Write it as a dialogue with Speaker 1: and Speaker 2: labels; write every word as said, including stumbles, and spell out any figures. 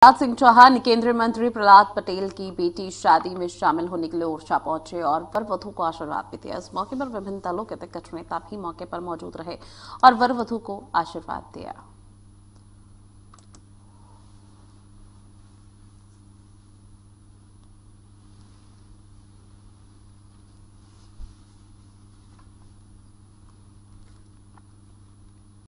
Speaker 1: प्रहलाद सिंह चौहान केंद्रीय मंत्री प्रहलाद पटेल की बेटी शादी में शामिल होने के लिए ओरछा पहुंचे और वर वधू को आशीर्वाद भी दिया। इस मौके पर विभिन्न दलों के दिग्गज नेता भी मौके पर मौजूद रहे और वर वधू को आशीर्वाद दिया।